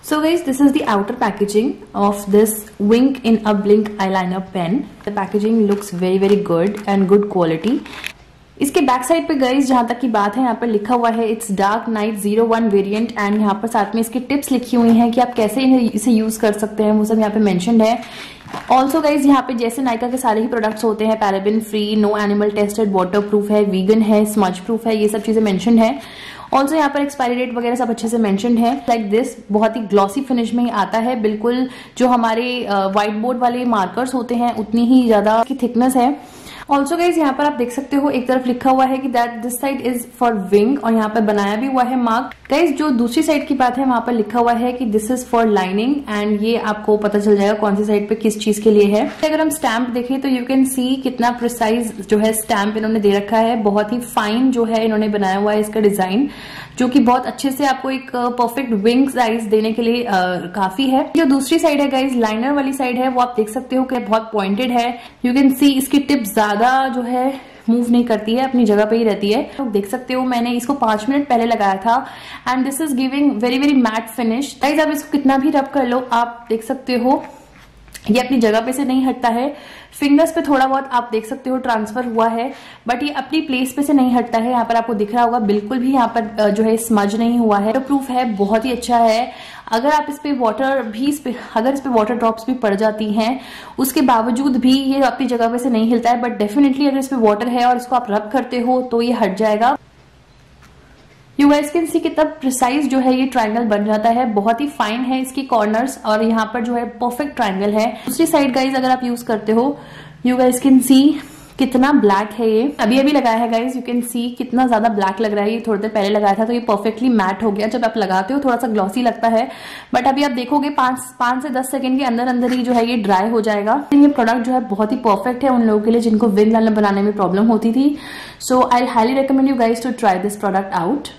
So guys, this is the outer packaging of this Wink in a Blink eyeliner pen. The packaging looks very good and good quality. इसके back side पे guys जहां तक की बात है, यहाँ पर लिखा हुआ है it's dark night 01 variant and यहाँ पर साथ में इसकी टिप्स लिखी हुई हैं कि आप कैसे इसे यूज कर सकते हैं, वो सब यहाँ पे मेंशन्ड है। ऑल्सो गाइज यहाँ पे जैसे नायका के सारे ही प्रोडक्ट्स होते हैं, paraben free, no animal tested, water proof है, वीगन है, स्मज प्रूफ है, ये सब चीजें मेंशन्ड है। ऑल्सो यहाँ पर एक्सपायरी डेट वगैरह सब अच्छे से मेंशन्ड है। लाइक दिस बहुत ही ग्लॉसी फिनिश में ही आता है, बिल्कुल जो हमारे व्हाइट बोर्ड वाले मार्कर्स होते हैं उतनी ही ज्यादा की थिकनेस है। ऑल्सो गाइज यहाँ पर आप देख सकते हो एक तरफ लिखा हुआ है कि that this side is for wing और यहाँ पर बनाया भी हुआ है मार्क। गाइज जो दूसरी साइड की बात है वहां पर लिखा हुआ है कि this is for lining and ये आपको पता चल जाएगा कौन सी साइड पे किस चीज के लिए है। अगर हम स्टैम्प देखें तो यू कैन सी कितना प्रिसाइज जो है स्टैम्प इन्होंने दे रखा है, बहुत ही फाइन जो है इन्होंने बनाया हुआ है इसका डिजाइन, जो कि बहुत अच्छे से आपको एक परफेक्ट विंग साइज देने के लिए काफी है। जो दूसरी साइड है गाइज लाइनर वाली साइड है, वो आप देख सकते हो कि बहुत पॉइंटेड है। यू कैन सी इसकी टिप ज्यादा जो है मूव नहीं करती है, अपनी जगह पे ही रहती है। तो देख सकते हो मैंने इसको 5 मिनट पहले लगाया था and this is giving very matte finish. Guys आप इसको कितना भी रब कर लो, आप देख सकते हो ये अपनी जगह पे से नहीं हटता है। फिंगर्स पे थोड़ा बहुत आप देख सकते हो ट्रांसफर हुआ है, बट ये अपनी प्लेस पे से नहीं हटता है। यहाँ पर आपको दिख रहा होगा बिल्कुल भी यहाँ पर जो है स्मज नहीं हुआ है। तो प्रूफ है, बहुत ही अच्छा है। अगर आप इस पे वाटर भी अगर इस पे वाटर ड्रॉप्स भी पड़ जाती हैं उसके बावजूद भी ये अपनी जगह पे से नहीं हिलता है, बट डेफिनेटली अगर इस पे वाटर है और इसको आप रब करते हो तो ये हट जाएगा। यू गाइस कैन सी कितना प्रिसाइज जो है ये ट्रायंगल बन जाता है, बहुत ही फाइन है इसकी कॉर्नर्स और यहाँ पर जो है परफेक्ट ट्रायंगल है। दूसरी साइड गाइज अगर आप यूज करते हो, यू गाइस कैन सी कितना ब्लैक है ये, अभी लगाया है गाइज, यू कैन सी कितना ज्यादा ब्लैक लग रहा है। ये थोड़ी देर पहले लगाया था तो ये परफेक्टली मैट हो गया। जब आप लगाते हो थोड़ा सा ग्लॉसी लगता है, बट अभी आप देखोगे 5 से 10 सेकंड के अंदर ही जो है ये ड्राई हो जाएगा। ये प्रोडक्ट जो है बहुत ही परफेक्ट है उन लोगों के लिए जिनको विंग लाइनर बनाने में प्रॉब्लम होती थी। So I highly recommend you guys to try this product out.